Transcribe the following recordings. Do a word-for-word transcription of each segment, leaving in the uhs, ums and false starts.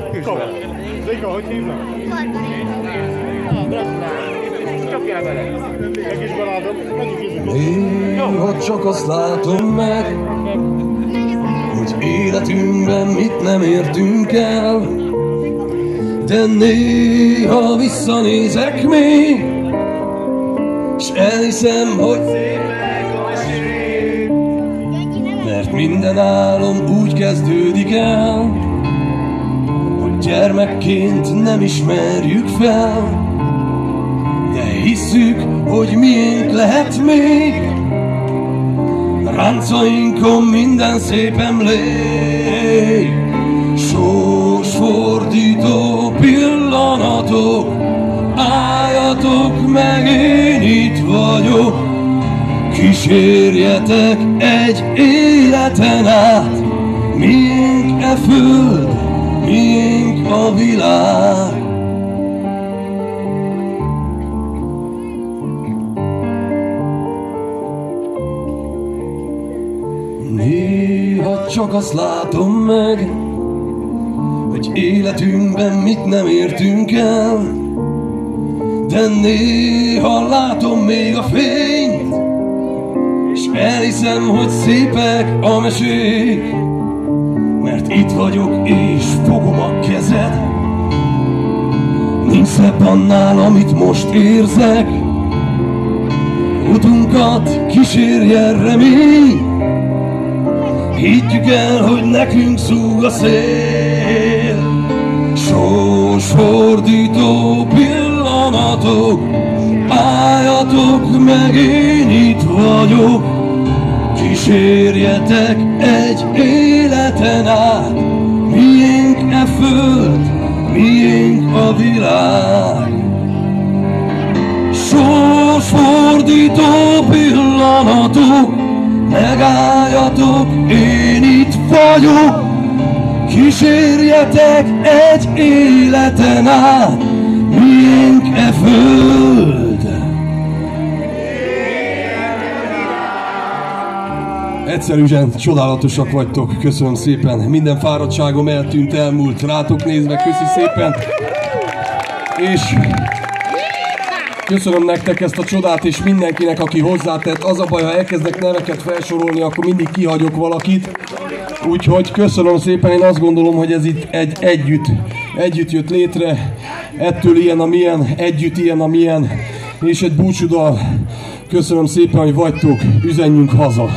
Zika, hogy hívnak? Csapjál bele! Egy kis barátom, menjünk izüket! Néha csak azt látom meg, hogy életünkben mit nem értünk el, de néha visszanézek még, s elhiszem, hogy szépek a mesék, mert minden álom úgy kezdődik el, hogy gyermekként nem ismerjük fel, de hisszük, hogy miénk lehet még. Ráncainkon minden szép emlék, sorsfordító pillanatok. Álljatok meg, én itt vagyok, kísérjetek egy életen át. Miénk e föld, miénk a világ. Néha csak azt látom meg, hogy életünkben mit nem értünk el, de néha látom még a fényt, és elhiszem, hogy szépek a mesék, mert itt vagyok és fogom a kezed. Nincs szebb annál, amit most érzek, utunkat kísérje remény. Higgyük el, hogy nekünk szúg a szél, sorsfordító pillanatok. Álljatok meg, én itt vagyok, kísérjetek egy életen át. Miénk e föld, miénk a világ. Sorsfordító pillanatok, megálljatok, én itt vagyok, kísérjetek egy életen át. Miénk e föld. Egyszerűen csodálatosak vagytok, köszönöm szépen. Minden fáradtságom eltűnt, elmúlt, rátok nézve, köszi szépen. És köszönöm nektek ezt a csodát, és mindenkinek, aki hozzátett. Az a baj, ha elkezdek neveket felsorolni, akkor mindig kihagyok valakit. Úgyhogy köszönöm szépen, én azt gondolom, hogy ez itt egy, együtt, együtt jött létre. Ettől ilyen, amilyen, együtt ilyen, amilyen. És egy búcsúdal köszönöm szépen, hogy vagytok, üzenjünk haza.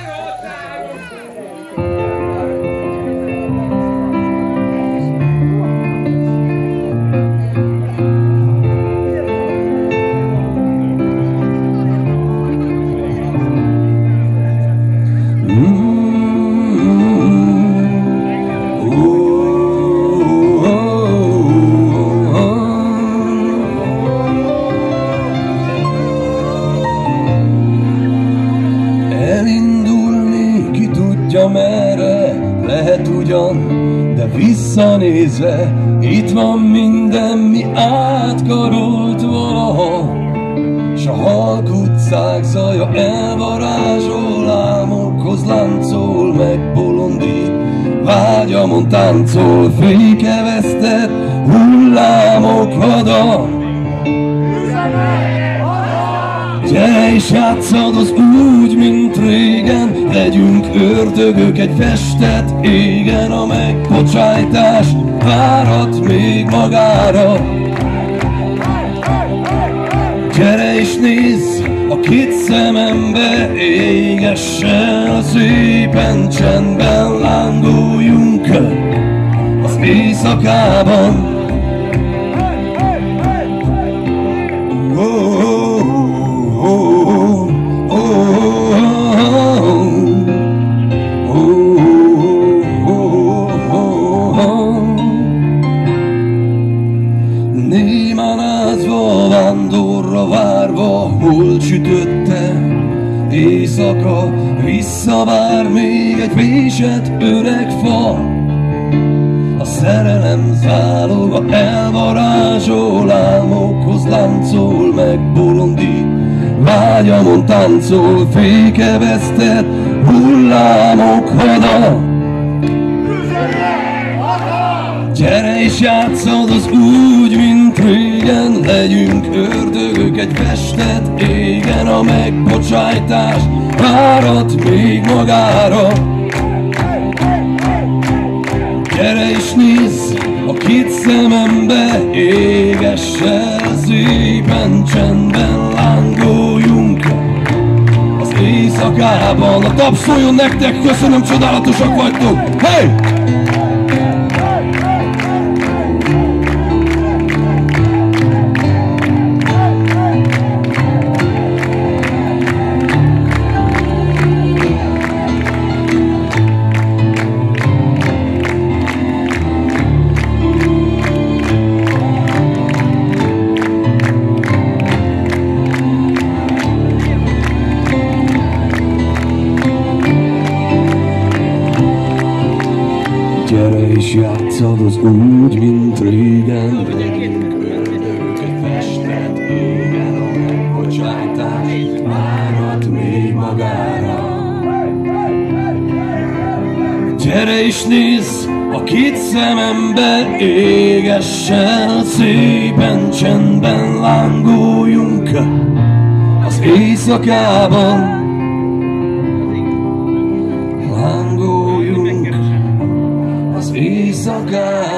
Visszanézve, itt van minden, mi átkarolt valaha, s a halk utcák zaja elvarázsol, álmokhoz láncol, meg bolondít, vágyamon táncol, fékevesztett hullámok hada. Gyere és játsszad az úgy, mint régen, legyünk ördögök egy festett égen, a megbocsájtás várhat még magára. Gyere és nézz a két szemembe, égess el szépen, csendben lángoljunk az éjszakában. Oh, hol sütötte éjszaka, visszavár még egy vésett öreg fa. A szerelem záloga elvarázsol, álmokhoz láncol, meg bolondít, vágyamon táncol, fékevesztett hullámok hada. Gyere és játszod az úgy, mint régen, legyünk ördögök egy festet égen, a megbocsájtás várat még magára. Gyere és nézz a két szemembe, égessel szépen, csendben lángoljunk az éjszakában. A tapsoljon nektek, köszönöm, csodálatosak vagytok! Hey! Gyere és játszad az úgy, mint régen, legyünk ördögök egy festet égen, a megbocsájtás várat még magára. Gyere és nézz a két szemembe, égessel szépen, csendben lángoljunk az éjszakában. Lángoljunk az éjszakában.